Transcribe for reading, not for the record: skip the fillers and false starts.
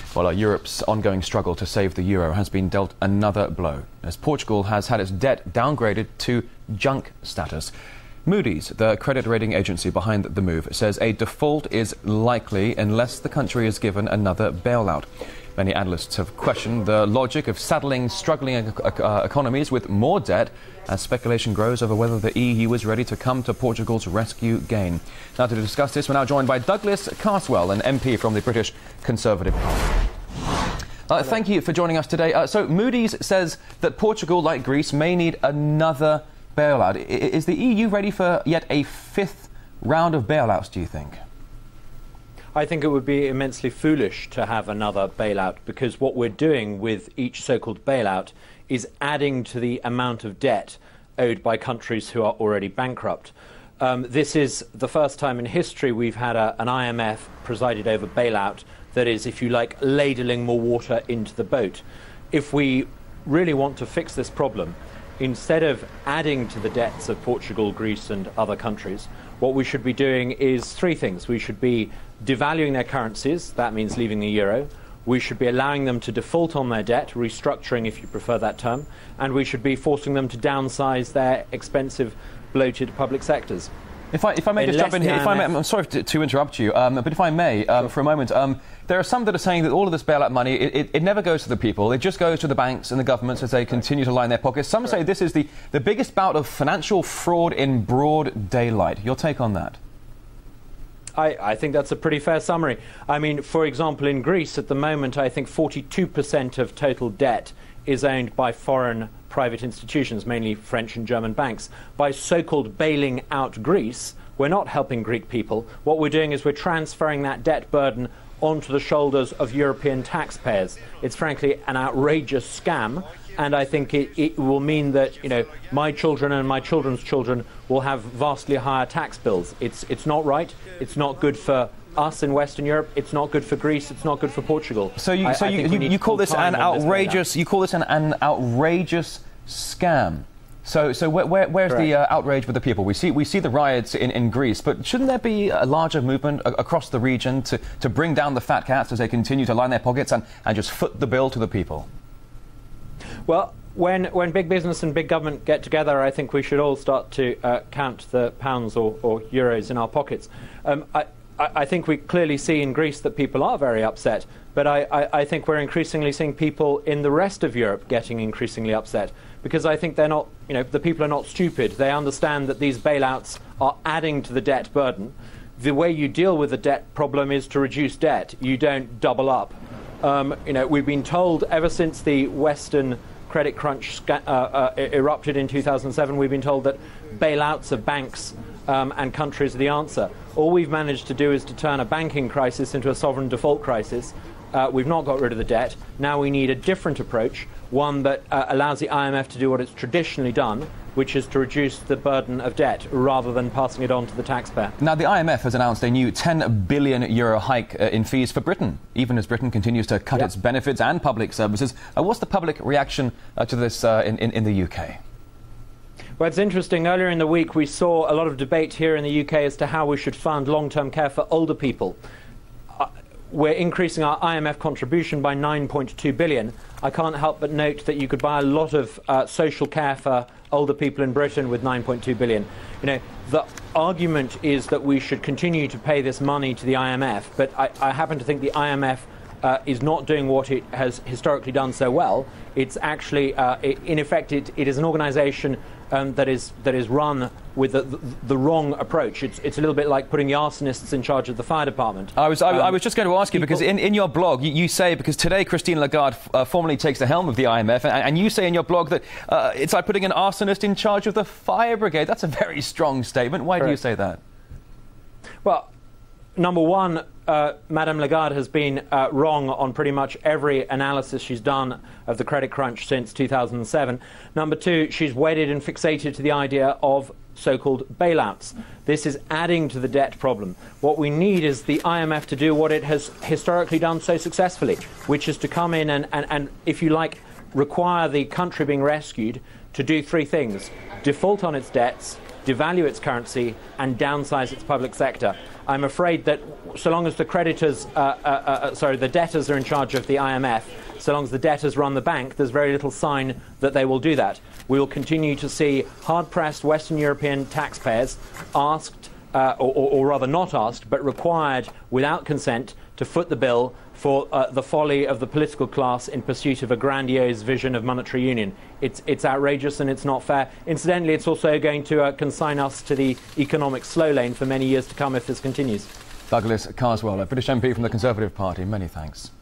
Well, Europe's ongoing struggle to save the euro has been dealt another blow, as Portugal has had its debt downgraded to junk status. Moody's, the credit rating agency behind the move, says a default is likely unless the country is given another bailout. Many analysts have questioned the logic of saddling struggling economies with more debt as speculation grows over whether the EU is ready to come to Portugal's rescue gain. Now, to discuss this, we're now joined by Douglas Carswell, an MP from the British Conservative Party. Thank you for joining us today. So Moody's says that Portugal, like Greece, may need another bailout. Is the EU ready for yet a fifth round of bailouts, do you think? I think it would be immensely foolish to have another bailout, because what we're doing with each so-called bailout is adding to the amount of debt owed by countries who are already bankrupt. This is the first time in history we've had an IMF presided over bailout that is, if you like, ladling more water into the boat. If we really want to fix this problem, instead of adding to the debts of Portugal, Greece and other countries, what we should be doing is three things. We should be devaluing their currencies, that means leaving the euro. We should be allowing them to default on their debt, restructuring if you prefer that term, and we should be forcing them to downsize their expensive, bloated public sectors. If I may just jump in here, I'm sorry to interrupt you, but if I may, sure. For a moment, there are some that are saying that all of this bailout money, it never goes to the people, it just goes to the banks and the governments as they continue to line their pockets. Some say this is the biggest bout of financial fraud in broad daylight. Your take on that? I think that's a pretty fair summary. I mean, for example, in Greece at the moment, I think 42% of total debt is owned by foreign private institutions, mainly French and German banks. By so-called bailing out Greece, we're not helping Greek people. What we're doing is we're transferring that debt burden onto the shoulders of European taxpayers. It's frankly an outrageous scam, and I think it will mean that, you know, my children and my children's children will have vastly higher tax bills. It's not right. It's not good for us in Western Europe. It's not good for Greece. It's not good for Portugal. So you call this an outrageous? You call this an outrageous scam? So where's the outrage with the people? We see the riots in Greece, but shouldn't there be a larger movement across the region to bring down the fat cats as they continue to line their pockets and just foot the bill to the people? Well, when big business and big government get together, I think we should all start to count the pounds or euros in our pockets. I think we clearly see in Greece that people are very upset, but I think we're increasingly seeing people in the rest of Europe getting increasingly upset, because I think they're not, you know, the people are not stupid. They understand that these bailouts are adding to the debt burden. The way you deal with the debt problem is to reduce debt. You don't double up. You know, we've been told ever since the Western credit crunch erupted in 2007, we've been told that bailouts of banks and countries are the answer. All we've managed to do is to turn a banking crisis into a sovereign default crisis. We've not got rid of the debt. Now we need a different approach, one that allows the IMF to do what it's traditionally done, which is to reduce the burden of debt rather than passing it on to the taxpayer. Now, the IMF has announced a new €10 billion hike in fees for Britain, even as Britain continues to cut its benefits and public services. What's the public reaction to this in the UK? Well, it's interesting. Earlier in the week, we saw a lot of debate here in the UK as to how we should fund long-term care for older people. We're increasing our IMF contribution by £9.2 billion. I can't help but note that you could buy a lot of social care for older people in Britain with £9.2 billion. You know, the argument is that we should continue to pay this money to the IMF, but I happen to think the IMF is not doing what it has historically done so well. It's actually, in effect, it is an organisation that is run with the wrong approach. It's a little bit like putting the arsonists in charge of the fire department. I was just going to ask you, because in your blog you say, because today Christine Lagarde formally takes the helm of the IMF, and you say in your blog that it's like putting an arsonist in charge of the fire brigade. That's a very strong statement. Why do you say that? Well, number one, Madame Lagarde has been wrong on pretty much every analysis she's done of the credit crunch since 2007. Number two, she's wedded and fixated to the idea of so-called bailouts. This is adding to the debt problem. What we need is the IMF to do what it has historically done so successfully, which is to come in and if you like, require the country being rescued to do three things: default on its debts, devalue its currency and downsize its public sector. I'm afraid that so long as the the debtors are in charge of the IMF, so long as the debtors run the bank, there's very little sign that they will do that. We will continue to see hard-pressed Western European taxpayers asked, or rather not asked, but required without consent to foot the bill for the folly of the political class in pursuit of a grandiose vision of monetary union. It's outrageous and it's not fair. Incidentally, it's also going to consign us to the economic slow lane for many years to come if this continues. Douglas Carswell, a British MP from the Conservative Party, many thanks.